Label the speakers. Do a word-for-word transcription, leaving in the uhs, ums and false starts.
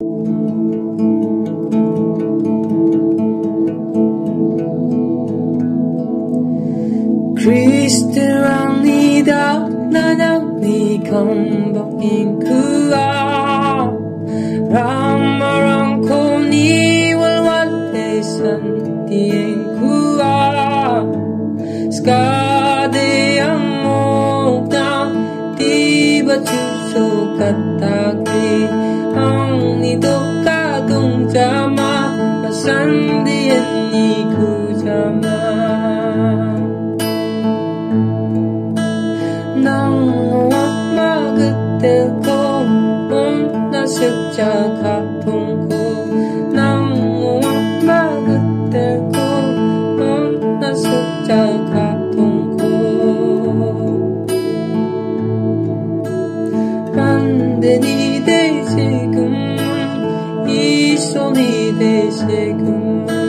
Speaker 1: Kristiranida nanang ni kambok inkua Ramarang ko ni walwale san tien kua Skade ang mokna di ba chusokani Ang nito kadong jama masandien ni kujama Sejak katungku nang magdeku na sejak katungku Pande ni de 지금 이 손이 되 지금